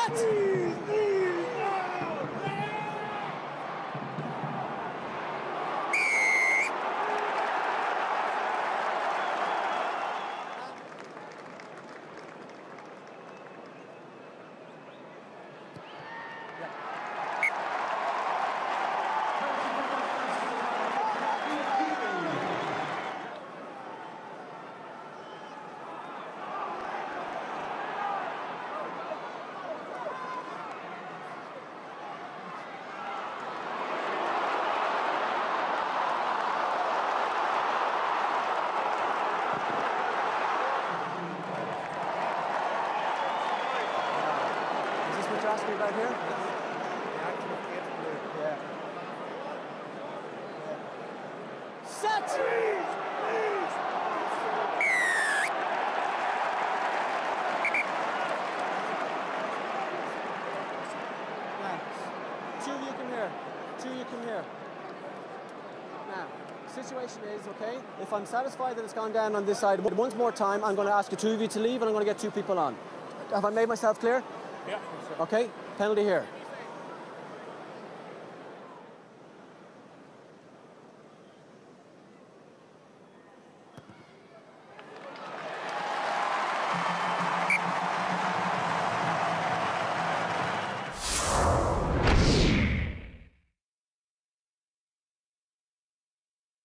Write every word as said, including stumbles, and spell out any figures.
Set! Ask me about here? Yeah. Set! Now, two of you come here. Two of you come here. Now, situation is, okay, if I'm satisfied that it's gone down on this side, once more time, I'm going to ask the two of you to leave and I'm going to get two people on. Have I made myself clear? Yeah. Okay, penalty here.